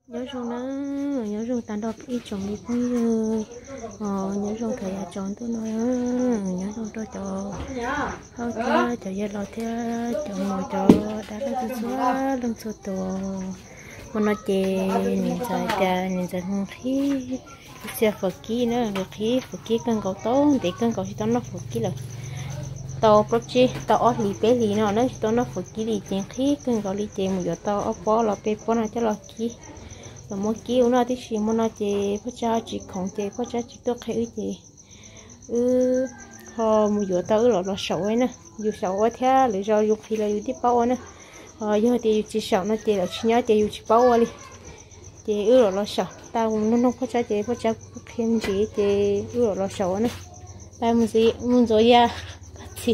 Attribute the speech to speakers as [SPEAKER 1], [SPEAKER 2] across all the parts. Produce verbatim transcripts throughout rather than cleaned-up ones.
[SPEAKER 1] nhớ trong đó nhớ trong tàn đọc ít chồng đi cũng ờ nhớ trong thời gian chọn tôi nói nhớ trong tôi cho họ kia cho giờ lo theo chồng ngồi cho đã là tôi xóa lưng số tổ mà nó chè nhìn sai cha nhìn sai không khí xe phật kia nữa được khí phật kia cân cầu tố để cân cầu chỉ tao nó phật kia là tao bớt chi tao ở lì bé lì nó nó tao nó phật kia lì chèn khí cân cầu lì chèn một giờ tao ở phố là bé phố nào cho lo kia là một kiểu nó thì chỉ một nó chỉ phát cha chỉ không chỉ phát cha chỉ tôi khai ư chỉ ừ họ một giờ tao là là sầu ấy nè dù sầu ấy thế lấy ra dùng khi là dùng tiếp bao nè ờ giờ thì chỉ sầu nó chỉ là chỉ nhớ chỉ dùng chỉ bao đi chỉ ư là là sầu tao nó nó phát cha chỉ phát cha khen chỉ chỉ ư là là sầu nè tao muốn gì muốn rồi ya thì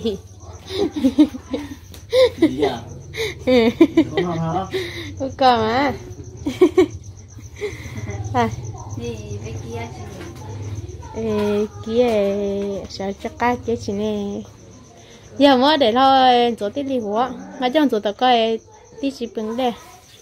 [SPEAKER 2] gì à
[SPEAKER 1] không có mà à ê kia sao chắc cá kia chỉ nè giờ mới để thôi chỗ tiết đi của mà trong chỗ tao coi tiết chỉ bằng đây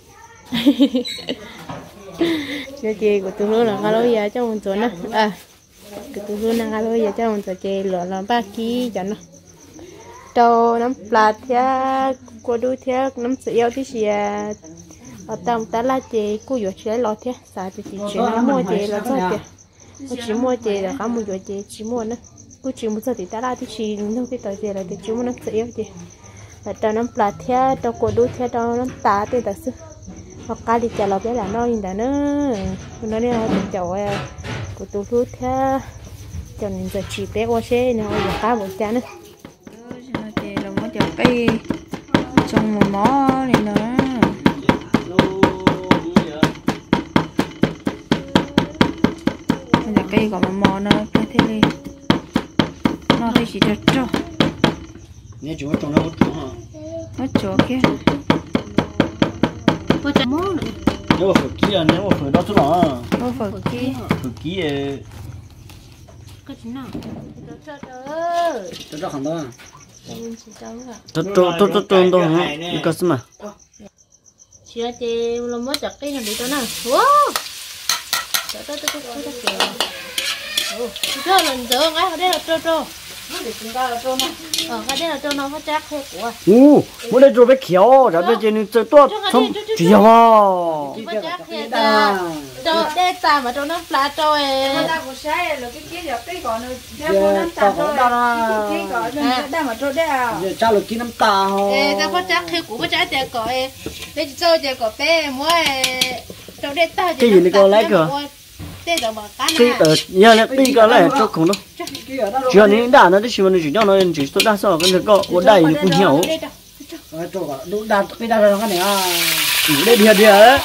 [SPEAKER 1] cho chị của tôi luôn là cá lôi giờ trong chỗ nữa à của tôi luôn là cá lôi giờ trong chỗ chị lựa là ba ký cho nó đầu nắm plạt thia qua đuôi thia nắm sữa tí gì ở trong ta là chị cô dọn chơi lọt thế sao thì chị chỉ nó mua chị là sao chị cô chỉ mua chị là cả mua dọn chị chỉ mua nữa cô chỉ mua sao thì ta là thì chị không biết tại gì là thì chỉ mua nó sữa chị ở trong nắm plạt thế trong cô đuôi thế trong nắm tá thì ta sư hoặc cá đi chợ lọt bé là nó như thế nữa nó này là chậu của tôi lúc thế cho nên giờ chỉ bé qua xe nó giờ cá một chén nữa chị là một chậu cây trong một mỏ này nữa cây có một mỏ nó cái thế này nó thì chỉ cho cho
[SPEAKER 2] nghe chú trồng nó chú hả
[SPEAKER 1] nó chỗ kia có chả mỏ nữa
[SPEAKER 2] nếu mà phở kia nếu mà phở đó chút nào
[SPEAKER 1] có phở kia
[SPEAKER 2] phở kia
[SPEAKER 1] cái gì nào cho
[SPEAKER 2] cho cho hàng đó
[SPEAKER 1] cho
[SPEAKER 2] cho cho cho cho đó hả cái gì mà
[SPEAKER 1] chị chị làm mất chặt cái này đi cho nào wow cho cho cho cho cho kìa ô cho lần giờ ngay ở đây là cho cho ờ cái đây là cho nó phát chắc hết của
[SPEAKER 2] ô muốn đây rồi bé khéo rồi bây giờ nên chơi tốt không chỉ vào
[SPEAKER 1] phát chắc hết à cho đây ta mà cho nó phá cho
[SPEAKER 3] người ta cũng sai là cái kia giờ cái gọi nó theo cô năm ta thôi cái gọi nó đang mà cho đây à
[SPEAKER 2] cha là kia năm ta ho
[SPEAKER 1] ê ta phát chắc hết của phát chắc để gọi để cho để gọi bé mua cho đây ta
[SPEAKER 2] cái gì này có lấy cơ
[SPEAKER 1] cái
[SPEAKER 2] ở nhà này đi cái này cho không đâu chỉ là những đàn nó chỉ muốn chỉ cho nó chỉ tôi đa số cái này có ở đây cũng hiểu cho cả đúng đàn cái đàn nó cái này à chỉ đây đi đi đấy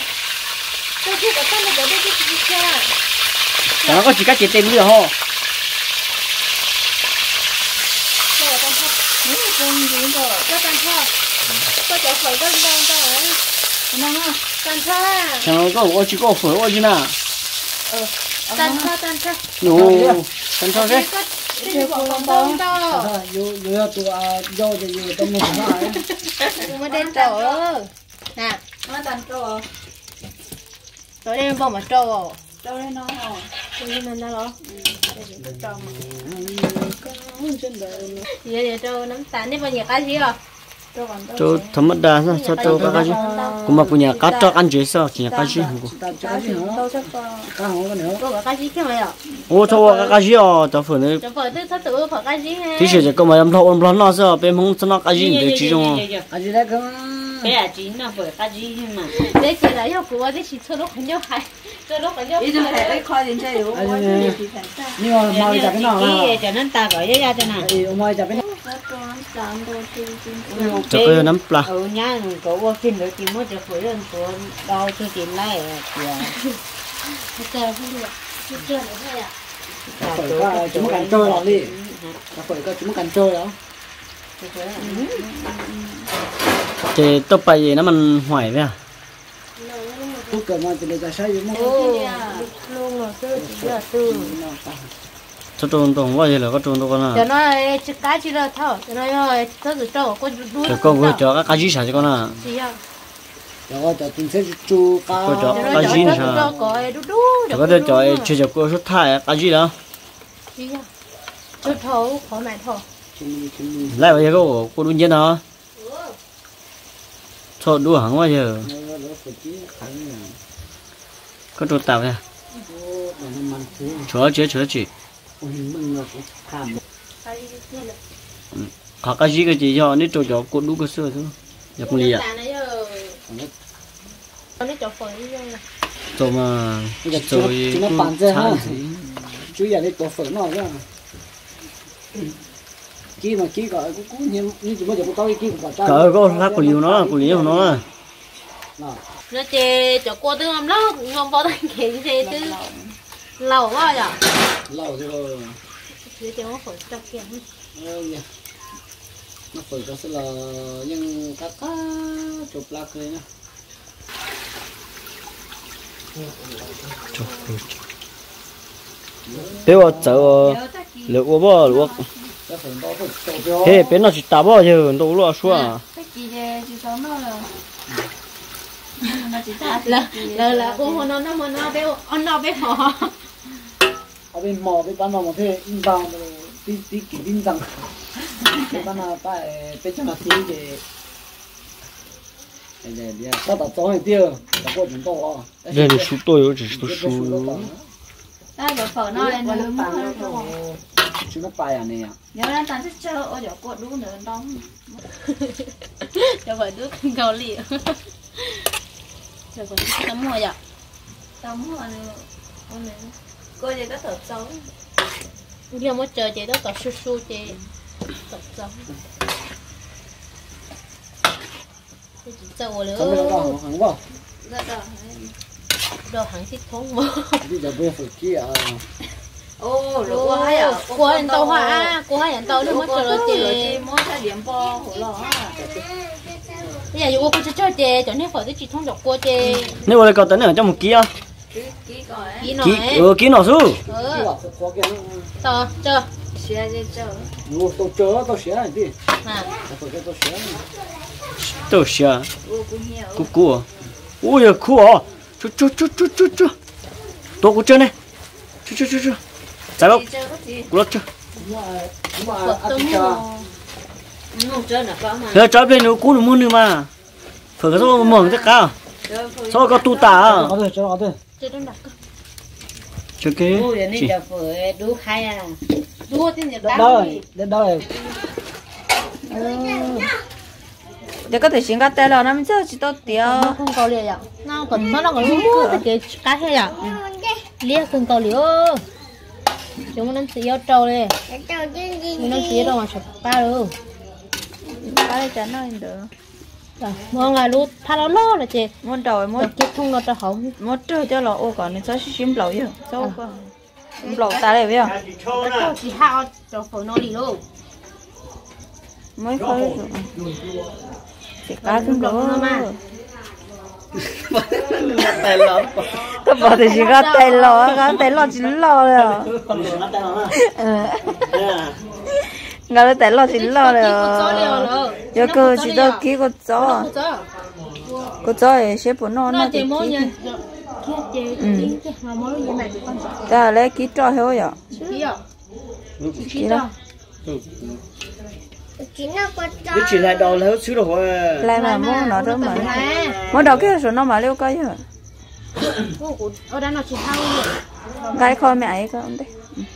[SPEAKER 2] nó có chỉ cách chế tên nữa ho chẳng có có chỉ có phở thôi chứ nào
[SPEAKER 1] tan cho tan cho
[SPEAKER 2] no tan cho đấy
[SPEAKER 1] cái bông bông to
[SPEAKER 2] yo yo tụi yo thì yo tụi mình mà
[SPEAKER 1] mà đen trâu nè
[SPEAKER 3] nó tan trâu
[SPEAKER 1] rồi đen bông mà trâu
[SPEAKER 3] trâu đây nó hả
[SPEAKER 1] trâu như mình đó lo
[SPEAKER 3] trâu
[SPEAKER 1] vậy thì trâu nắm tán đi bao nhiêu cái gì à
[SPEAKER 2] cho thấm mất đà sao cho cho các cái gì cũng mà punya cá cho ăn gì sao chỉ cái gì
[SPEAKER 3] cá gì nó
[SPEAKER 2] cá hổ cái nữa
[SPEAKER 1] có cái gì kia mày à
[SPEAKER 2] ô cho các cái gì à cho phụ nữ
[SPEAKER 1] cho phụ nữ thật tự phải cái gì
[SPEAKER 2] thì sẽ có mà em thâu em lo nó sao bên mông cho nó cái gì để chỉ trong
[SPEAKER 3] cái gì đấy cơ
[SPEAKER 4] cái là chỉ nó phải cái gì mà
[SPEAKER 1] để chỉ là yêu của để chỉ cho lúc không nhau hay cho lúc không nhau
[SPEAKER 3] ý là phải coi đến chơi đúng không
[SPEAKER 2] nhưng mà màu chả cái nào
[SPEAKER 4] là cho nên ta gọi ra cho nào
[SPEAKER 2] thì ông ơi chả cái nào
[SPEAKER 4] cho
[SPEAKER 2] cái nấm pla
[SPEAKER 4] ừ nhá cậu qua phim được thì mới cho phơi lên của đâu cho tiền lại kìa
[SPEAKER 1] chờ không được chờ nữa thôi à
[SPEAKER 2] phải chúng cần trôi rồi đi phải có chúng cần trôi đó thì tôi phải gì nó mình hoài vậy à tôi cần mà thì để sai gì mà
[SPEAKER 1] luôn rồi tư giờ tư
[SPEAKER 2] cho trôn tôi không bao giờ là có trôn tôi con nào
[SPEAKER 1] cho nó chỉ cá chỉ là thao cho nó thôi thao từ trâu có đuôi
[SPEAKER 2] có vừa cho các cá gì xả cho con nào rồi cho tin sẽ chú cá
[SPEAKER 1] cho cá gì nữa sao có thể cho chơi cho cô số thai cá gì đó
[SPEAKER 3] chút thấu khó mẹ thọ
[SPEAKER 1] lại bây giờ cô cô đun nhiên hả cho đua hẳn bao giờ có đồ tàu nha chúa chế chúa chỉ có cái gì cái gì cho nên cho cho cô đu cái sữa thôi nhập lì à cho mà rồi
[SPEAKER 2] chú giờ đi bỏ phở nó chứ kia mà kia gọi cũng cũng nhiều như chỉ mới giờ có kia cũng phải
[SPEAKER 1] trời có lá củ liu nó củ liu của nó
[SPEAKER 4] nó chơi cho cô tương làm lâu ngon bao thanh kiến chơi tư lâu quá vậy
[SPEAKER 2] lâu rồi
[SPEAKER 4] chơi chơi nó phải chọc kẹo
[SPEAKER 2] nó phải có sự là nhưng các cá chụp lá cười nhá
[SPEAKER 1] nếu mà chợ lựa qua bao lựa thế bên nó chỉ tao bao giờ đâu lựa xua à
[SPEAKER 4] là là là cô nó nó mà nó bé ăn nó bé họ
[SPEAKER 2] ở bên mò bên bán mò mà thế vào tí tí kỹ tin rằng bên bán nào tại bên trong là tí để để để tao tập cho hơi tiêu tập qua chúng tôi à
[SPEAKER 1] đây là số tôi chỉ số số
[SPEAKER 3] đây là phở nó lên lớn mà
[SPEAKER 2] chúng nó bài à này à
[SPEAKER 3] nhớ là ta thích chơi ở chỗ cột đu nữa đó
[SPEAKER 4] cho vậy đứa cầu lì cho vậy tấm mua vậy
[SPEAKER 3] tấm hoa này cô gì có thở xấu
[SPEAKER 4] giờ mới chờ chị đó tập su su chị tập xấu chị chờ nữa
[SPEAKER 2] không biết đâu hẳn quá
[SPEAKER 3] rất là
[SPEAKER 4] đồ hàng thích thống mà
[SPEAKER 2] bây giờ bây giờ kia à
[SPEAKER 3] ô lúa hay à
[SPEAKER 4] cô ăn tàu hả cô hay ăn tàu nó mới chờ chị
[SPEAKER 3] mới thay điểm po hổ lò
[SPEAKER 4] bây giờ cô cứ chơi chị cho nên phải tới chị thông đọc cô chị
[SPEAKER 1] nếu mà cậu tấn ở trong một kia
[SPEAKER 4] ký nó
[SPEAKER 1] ký ừ ký nó su
[SPEAKER 4] chờ chờ
[SPEAKER 3] xe đi chờ
[SPEAKER 2] nếu tôi chờ tôi xe này đi
[SPEAKER 4] à
[SPEAKER 2] tôi tôi xe
[SPEAKER 1] tôi xe
[SPEAKER 3] ô cũng nhiều
[SPEAKER 1] cú cú ôi giờ cú à chú chú chú chú chú chú tôi cũng chơi này chú chú chú chú chạy đâu cú lắc chưa giờ trái bên nó cú nó muốn nữa mà phải cái số mỏng tất cả số có tu tả
[SPEAKER 2] có thể cho nó thôi
[SPEAKER 4] chơi đông đặc
[SPEAKER 1] chơi cái
[SPEAKER 4] gì đu khai à đu thì nhật
[SPEAKER 2] đó đến đó này
[SPEAKER 3] để có thể xin cái tay là nó chưa chỉ tao tiêu
[SPEAKER 4] không có liền ạ nó còn nó còn mua cái cá hết ạ lia không có liền chúng nó chỉ yêu trâu đây chúng nó chỉ đâu mà chụp ba luôn
[SPEAKER 3] ba đây chán nó được
[SPEAKER 4] rồi mua ngày lúc thà nó lo là chị
[SPEAKER 3] muốn đầu muốn
[SPEAKER 4] kết thúc nó cho hỏng
[SPEAKER 3] muốn chơi cho nó ô còn nó sẽ xin lẩu chứ sao cơ lẩu ta đây biết không
[SPEAKER 4] chỉ hao cho phở nó đi luôn
[SPEAKER 3] mới khơi thì cá cũng lẩu mà
[SPEAKER 2] tay lắm
[SPEAKER 3] tôi bảo thì chỉ có tay lò có tay lò chỉ lò rồi ngài tay lò chỉ lò rồi giờ cơ chỉ đâu kí có chó có chó thì sẽ bỏ nó nó thì ta lấy kí cho hết rồi kí đó
[SPEAKER 2] cái chuyện này đầu là xíu rồi
[SPEAKER 3] lại mà mua nó đó mà mua đầu kia số nó mà liêu cây rồi
[SPEAKER 4] ở đây nó chỉ hao
[SPEAKER 3] cái kho mẹ ấy có không đấy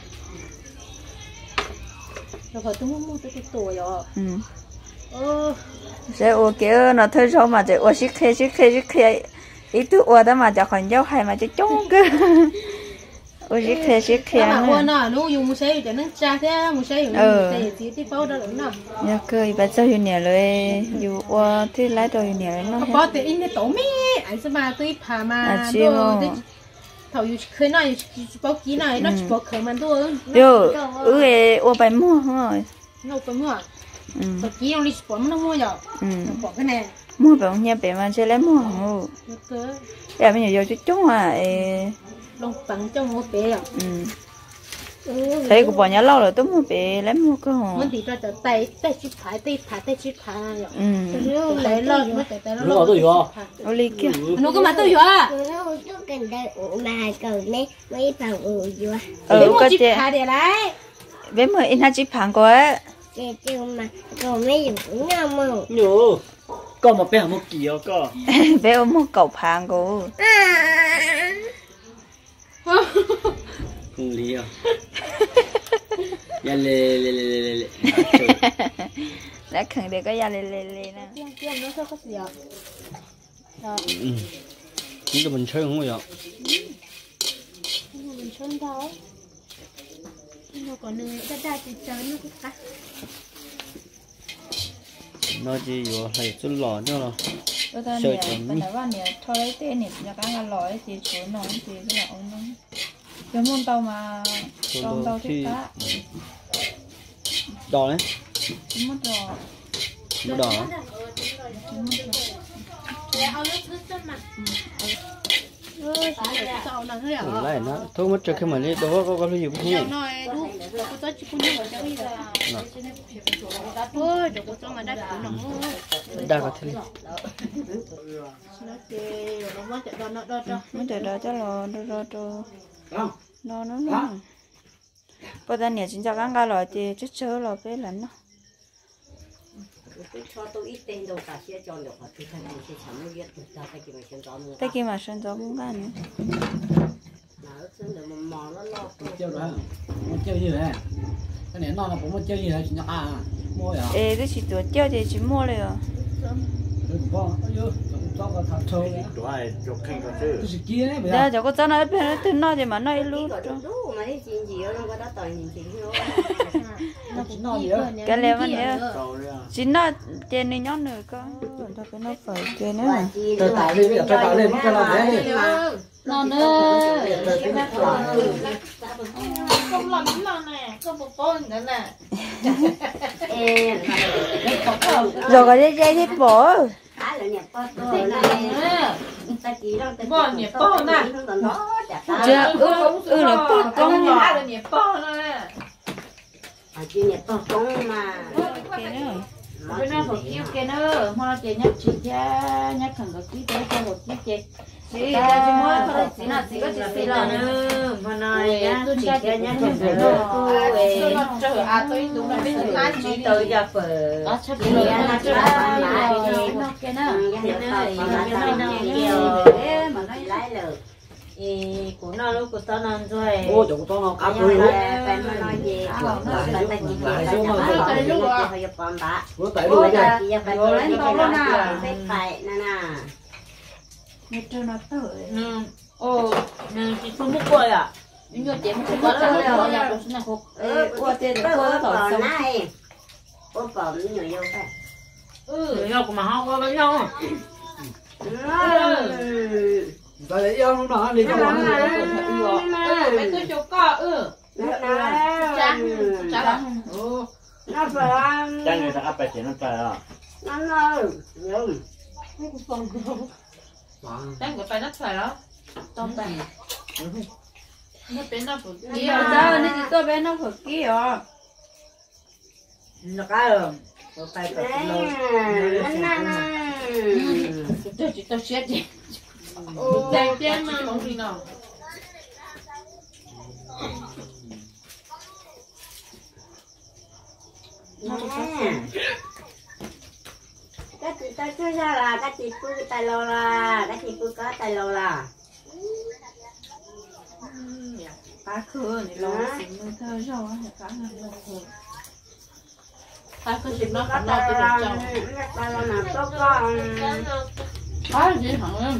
[SPEAKER 4] rồi phải tôi mua tôi cái tuổi rồi
[SPEAKER 3] ừ
[SPEAKER 4] ơ
[SPEAKER 3] sẽ ô kia nó thôi sao mà chỉ ô xích khe xích khe xích khe ít thứ ô đó mà chỉ còn dao hay mà chỉ trống cơ ô xích khe xích khe
[SPEAKER 4] mà ô nó nó dùng một xe cho nó cha thế một xe dùng một xe chỉ tí bao đó nữa
[SPEAKER 3] nhớ cơ bà cho hiểu nhẹ rồi dù ô thì lái đồ hiểu nhẹ nó
[SPEAKER 4] có thể in cái tổ mì anh sẽ mà tôi phá mà tôi thầu dù khơi này bao ký này nó chỉ bao khơi mà tôi
[SPEAKER 3] yo ừ ô bài mua thôi
[SPEAKER 4] nó phải mua bao ký ông đi bỏ nó mua rồi bỏ cái này
[SPEAKER 3] mua bảo nhà bé mà chơi lấy mua không em bây giờ vô chút chút à
[SPEAKER 4] lông bằng trong một bé à
[SPEAKER 3] thấy của bọn nhà lâu rồi tôi mua bé lấy mua cơ hồ
[SPEAKER 4] muốn thì cho cho tay tay chít phải tay phải tay chít phải rồi
[SPEAKER 3] ừ
[SPEAKER 4] lấy lo mới tay tay
[SPEAKER 2] nó tôi hiểu
[SPEAKER 3] ô ly kia
[SPEAKER 4] nó có mà tôi hiểu à
[SPEAKER 5] nó chút cần đây ủ mà cầu này mấy phòng ủ vừa
[SPEAKER 3] ừ có
[SPEAKER 4] chít
[SPEAKER 3] chị
[SPEAKER 4] phải để lại
[SPEAKER 3] bé mới in hai chip hàng của ấy
[SPEAKER 5] chị chưa mà cầu mấy dùng nhau mà
[SPEAKER 2] nhủ có một bé một kỳ ó có
[SPEAKER 3] bé ôm một cậu hàng của
[SPEAKER 2] không lý à ya lê lê lê lê lê
[SPEAKER 3] đã khẳng định có ya lê lê lê nè
[SPEAKER 4] kia nó sao có gì à
[SPEAKER 2] 이거 뭔 차용이야?
[SPEAKER 4] mình sơn đâu nó còn nữa ra ra thì chơi nó cũng cắt
[SPEAKER 2] nó chỉ có hay chút lò nữa rồi.
[SPEAKER 3] bây giờ nè bây giờ bạn nè thôi lấy tên nè nhà cái là lòi thì chỗ nó thì cái là ông nó cái môn tàu mà trong tàu chết cá
[SPEAKER 2] đỏ đấy
[SPEAKER 3] mất rồi
[SPEAKER 2] mất đỏ lại nó thôi mất cho cái mà đi đâu có có cái gì cũng không đa có thế
[SPEAKER 3] mới để đó cho lo đó đó đó nó nó nó bây giờ nè chính chắc ăn cái loại thì chút chớ là cái lạnh nó tay kia mà sơn gió cũng gan nữa
[SPEAKER 2] chơi gì đấy cái này nó là cũng chơi gì đấy chỉ nhặt à mua à
[SPEAKER 3] ê cái chỉ tuổi chơi thì chỉ muaเลยà đó cho có cho nó bên nó tin nó thì mà nó lú cái leo mà nhớ chỉ nó tiền này nhón nữa có cho cái nó phải tiền nữa
[SPEAKER 2] tôi tải lên tôi tải lên cái nào đấy
[SPEAKER 4] nó nữa không làm gì nào nè không một con nữa nè
[SPEAKER 3] rồi cái dây dây thịt bò
[SPEAKER 4] bò nhỉ bò nè
[SPEAKER 3] chưa ừ ừ là bò con
[SPEAKER 4] là nhỉ bò nè
[SPEAKER 5] chị nhặt to con mà
[SPEAKER 4] bên nào phải kêu cái nữa mà chị nhắc chị cha nhắc thằng cái kí tế cho một kí chị chị ta chỉ mua thôi chị nào chị có chị xí là nữa mà nói nhá chị cha nhắc thằng cái đó tôi nó chờ à tôi đúng là biết thằng anh chị tới giờ phở đó chắc là nó chờ à nó cái nó cái nó nó mà nó lái lờ của nó lúc của tao nó rồi
[SPEAKER 2] ô chỗ tao nó áp rồi
[SPEAKER 5] bạn mà nói gì của nó là ta chỉ phải phải lúc rồi phải còn đã
[SPEAKER 2] bữa tại luôn nha
[SPEAKER 5] rồi lên to luôn nè phải phải nè nè
[SPEAKER 3] nghe cho nó tới
[SPEAKER 4] ô nè chị không muốn quay à nhưng mà chị không có đâu đâu nhà tôi xin là phục
[SPEAKER 3] qua tiền
[SPEAKER 5] tôi có còn này có còn nhiều nhiều phải
[SPEAKER 4] ừ nhau của mà không có với nhau
[SPEAKER 2] tại để yêu nó nó đi cho nó
[SPEAKER 4] mấy tôi chụp co ừ cha cha ừ
[SPEAKER 5] nó phải
[SPEAKER 2] cha người ta áp bài tiền nó phải à
[SPEAKER 5] nó nó nhưng
[SPEAKER 4] đang có phải nát phải đó trong tay nó bên nó phải
[SPEAKER 3] kia đó nên chỉ tôi bên nó phải kia à
[SPEAKER 5] nó cái rồi phải phải lo
[SPEAKER 4] tôi chỉ tôi chết đi đang chết mà không đi nào
[SPEAKER 5] cái chị tôi chơi ra là cái chị cứ tay lo là cái chị cứ có tay lo là
[SPEAKER 3] cá khơi này lo xịn mới thơ rồi cá khơi
[SPEAKER 4] ta cứ chụp nó
[SPEAKER 5] có
[SPEAKER 4] còn lo
[SPEAKER 5] tay
[SPEAKER 4] tôi
[SPEAKER 5] lo
[SPEAKER 4] được
[SPEAKER 5] là tay lo nào tốt con
[SPEAKER 4] có gì hả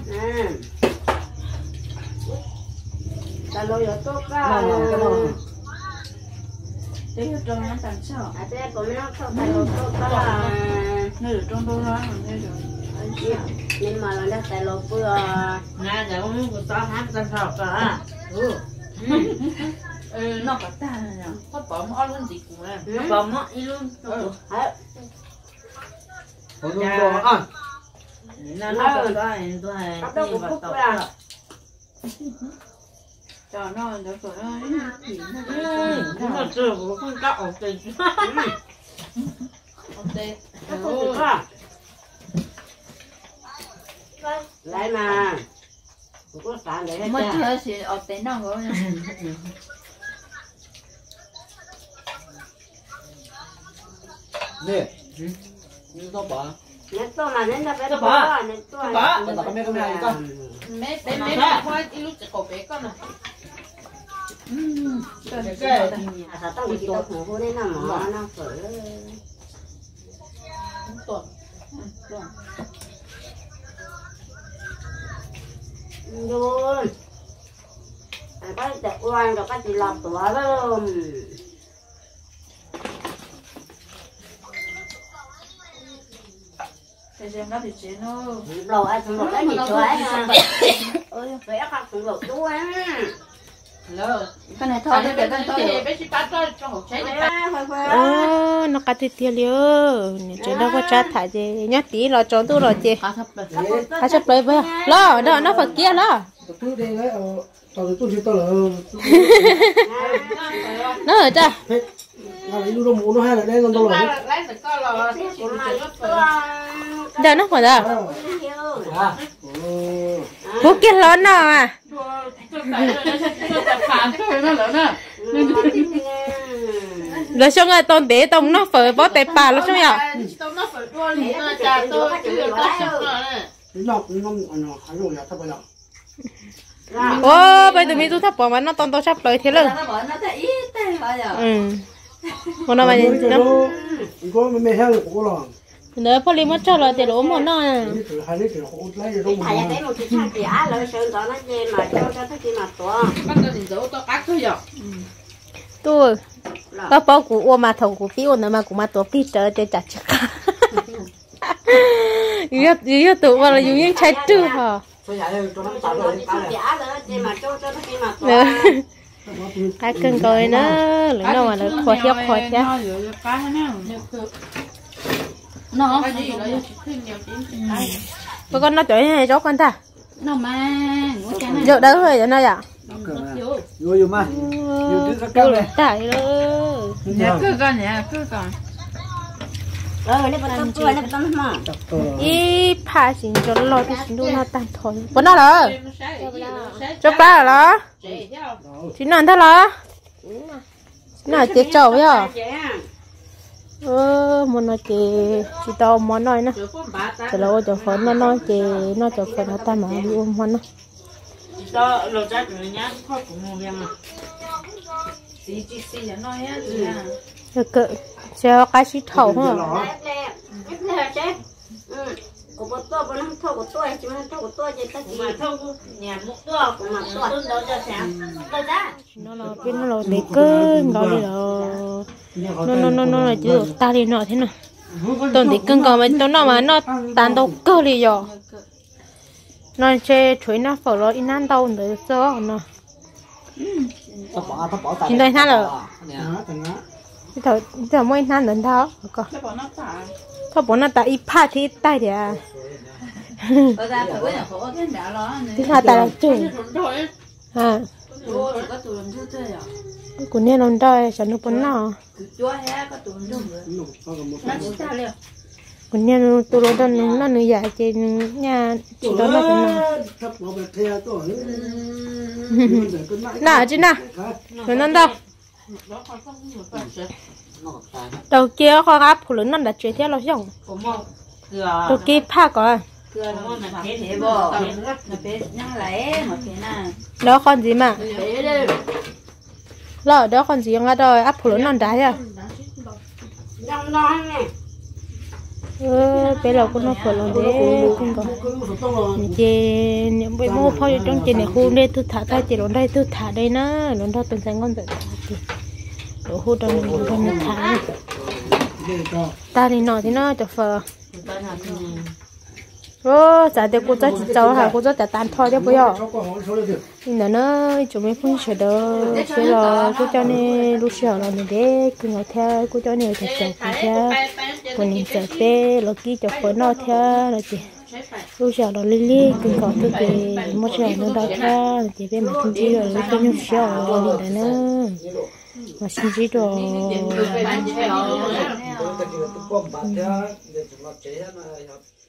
[SPEAKER 5] tay lo là tốt con
[SPEAKER 3] đấy ở trong nó tàn sao
[SPEAKER 5] à thế cũng nó không tay lo tốt con
[SPEAKER 3] nơi ở trong đâu đó nơi rồi
[SPEAKER 5] nên mà là nó tay lo vừa
[SPEAKER 4] nè giờ không có sao hát tân học cả ừ
[SPEAKER 3] nó có ta nhỉ
[SPEAKER 4] có bỏ mỏ luôn gì cũng là
[SPEAKER 5] nó
[SPEAKER 4] bỏ mỏ luôn
[SPEAKER 5] hết
[SPEAKER 2] không có à
[SPEAKER 4] nó nó có cái tôi hay
[SPEAKER 5] đâu cũng phúc ra
[SPEAKER 4] cho nó được rồi nó
[SPEAKER 5] Nó là trường của con cậu ổn định.
[SPEAKER 4] ổn định
[SPEAKER 5] Lại mà cũng có sẵn để hết
[SPEAKER 4] mất
[SPEAKER 5] cha.
[SPEAKER 4] chơi thì ổn định đâu rồi
[SPEAKER 2] nè như tao bỏ
[SPEAKER 5] Nên tôi mà nên là phải
[SPEAKER 2] Tao
[SPEAKER 5] bỏ.
[SPEAKER 2] bỏ.
[SPEAKER 5] Nên tôi
[SPEAKER 2] Tao bỏ. Tao bỏ cái cái này con.
[SPEAKER 4] mấy mấy mấy mà khoai ít lúc sẽ cổ bé con này
[SPEAKER 2] cái
[SPEAKER 5] Sao tao bị tôi không có nên nó mà nó phải
[SPEAKER 4] tuần tuần
[SPEAKER 5] luôn. Có thể quan rồi có chỉ làm tuổi luôn.
[SPEAKER 4] thì xem nó thì chế nó
[SPEAKER 5] Lâu ai không được cái gì cho ấy ha. Ôi, phải ác không được chú á.
[SPEAKER 4] lỡ
[SPEAKER 3] cái này
[SPEAKER 4] thôi
[SPEAKER 3] thôi
[SPEAKER 4] để
[SPEAKER 3] cái
[SPEAKER 4] cái
[SPEAKER 3] con
[SPEAKER 4] thì
[SPEAKER 3] thôi
[SPEAKER 4] bé chỉ bắt cho cho hộp cháy
[SPEAKER 5] Phải
[SPEAKER 4] này
[SPEAKER 5] phải phải.
[SPEAKER 1] Ờ, nó cắt tiệt liêu, chị đâu có chát thả gì, nhát tí là trốn tu rồi chị.
[SPEAKER 4] cá thấp rồi
[SPEAKER 1] Cá chấp lấy với, lo, đó nó phải kia lo,
[SPEAKER 2] tôi đây đấy tao tôi chỉ tao là
[SPEAKER 1] nó ở đây,
[SPEAKER 2] là lấy luôn nó nó hay là đây con tao là
[SPEAKER 4] lấy được con là
[SPEAKER 1] đây nó phải đâu,
[SPEAKER 2] à
[SPEAKER 1] bố kia lớn nào à, rồi xong rồi tôn để tông nó phải bó tay bà nó xong rồi,
[SPEAKER 4] nó phải đua thì nó chả tôi chưa có xong rồi
[SPEAKER 2] nó nó nó hay rồi ya tao bây giờ
[SPEAKER 1] ô bây giờ mình tu thắp bỏ mà nó tôn tôi sắp lấy thế rồi,
[SPEAKER 3] nó bỏ nó thấy ít thế thôi giờ
[SPEAKER 1] ừ, còn nó mà nó,
[SPEAKER 2] có mấy hàng của nó
[SPEAKER 1] nếu phải đi mất cho là tiền lỗ một nó,
[SPEAKER 2] hai đứa kiểu hỗ lấy rồi
[SPEAKER 5] Thầy cái một cái chai thì á lợi sơn đó nó về mà cho cho cái gì mà to.
[SPEAKER 4] bắt đầu thì dấu tôi cắt thôi giờ
[SPEAKER 1] tôi, có bao củ ô mà thầu củ phi ô nữa mà củ mà tổ phi trở để chặt chặt, yếu yếu tụ mà là yếu những trái trư hả?
[SPEAKER 2] bây giờ cho nó
[SPEAKER 5] Cho
[SPEAKER 2] tạo
[SPEAKER 5] nó
[SPEAKER 2] rồi
[SPEAKER 5] cái
[SPEAKER 2] tạo
[SPEAKER 5] chai thì
[SPEAKER 2] rồi
[SPEAKER 5] á đó về mà cho cho cái gì mà
[SPEAKER 1] Nữa,
[SPEAKER 5] to.
[SPEAKER 1] cái cưng coi nó, lỡ nào mà nó khó hiếp khó hiếp,
[SPEAKER 4] cá nó cái gì nó chỉ thêm nhiều tiếng
[SPEAKER 1] có con nó chửi hay chó con ta,
[SPEAKER 4] nó mang nó chán này
[SPEAKER 1] giờ đỡ rồi giờ nó vậy,
[SPEAKER 2] vô vô mà vô thứ các
[SPEAKER 1] đâu
[SPEAKER 2] cái
[SPEAKER 1] là tải đó,
[SPEAKER 4] nhà cứ con nhà cứ con
[SPEAKER 5] Ờ, nó bắt tao cười nó tao mà.
[SPEAKER 1] ý pha xin cho nó lo thì xin đu nó tan thôi, bữa nó là, cho ba là, xin ăn thế là, nào chết trâu vậy à? Ờ, muốn nói chị chị tao muốn nói nè, chị lâu cho phấn nó nói chị nó cho phấn nó ta mà đi ôm hoa nó,
[SPEAKER 5] Cho lột ra rồi nhá, thôi cũng mua em mà.
[SPEAKER 4] xí xí xí nó nói á gì à
[SPEAKER 1] được cỡ, cho cái xí thầu hả?
[SPEAKER 5] Nè, nè, chết. Ừ. Của bố tôi, bố nó thâu của tôi, chỉ mà thâu của tôi chỉ ta chỉ mà thâu nhà một đứa của mà tôi tôi đâu cho sáng. Tôi ra.
[SPEAKER 1] Nó là bên nó là để cưng đó đi rồi, nó nó nó nó là chứ ta đi nọ thế nào, tôi để cưng còn mà tôi nó mà nó tàn đâu cơ đi rồi, nó chơi chuối nó phở rồi in ăn đâu nữa sao nó,
[SPEAKER 2] tao bỏ tao bỏ
[SPEAKER 1] chính đây ha là,
[SPEAKER 2] nè thằng á
[SPEAKER 1] cái thằng cái thằng mới ăn đến thao, có,
[SPEAKER 4] nó bỏ nó xả
[SPEAKER 1] thao bỏ nó tại ít pha thì tay thì à,
[SPEAKER 4] ở ra phải với nhà khổ cái mẹ nó
[SPEAKER 1] thứ hai tại là chừng,
[SPEAKER 4] rồi
[SPEAKER 1] à,
[SPEAKER 4] ô có tụi làm chưa chơi à
[SPEAKER 1] của nên nó đòi cho nó bún nào,
[SPEAKER 4] chúa hết có tụi nó
[SPEAKER 2] nó tao còn một
[SPEAKER 4] nó chỉ sao liền
[SPEAKER 1] của nên tôi nói nó nó người già trên nhà chỉ đó là cái nào,
[SPEAKER 2] sắp bỏ bẹt theo tôi
[SPEAKER 1] nào chứ nào, rồi nó đâu, đầu kia khó gấp phụ nữ nó đã chơi theo nó xong, đầu kia pha coi,
[SPEAKER 4] cười nó mà thế thế bò nó bé nhang lấy mà thế nào
[SPEAKER 1] đó con gì mà,
[SPEAKER 4] bé đi
[SPEAKER 1] lo đó con gì ngay đó áp phụ nữ nó đá à,
[SPEAKER 5] Đông non nè.
[SPEAKER 1] ừ bé là con nó phụ nữ đấy không có, chị những bữa mua phơi trong chị này khu đây tôi thả tay chị luôn đây tôi thả đây nó luôn đó tuần sáng con tự thả đồ khu đó mình con mình thả ta thì nói thì nó cho phờ, ô chả được cô cho chị cháu hả cô cho chả tan thôi chứ bây giờ nên nó chúng mình không sợ đâu, bây giờ cô cho nên lúc sợ là mình để cứ ngồi theo cô cho nên thì chồng cũng theo, còn mình sợ bé là kia cho phơi nó theo là chị lúc giờ đó lili cứ có cái gì một giờ nó đào ra chỉ biết mà không chỉ rồi cái nhung sợ rồi đi đấy nữa mà xin chỉ đồ
[SPEAKER 2] Tôi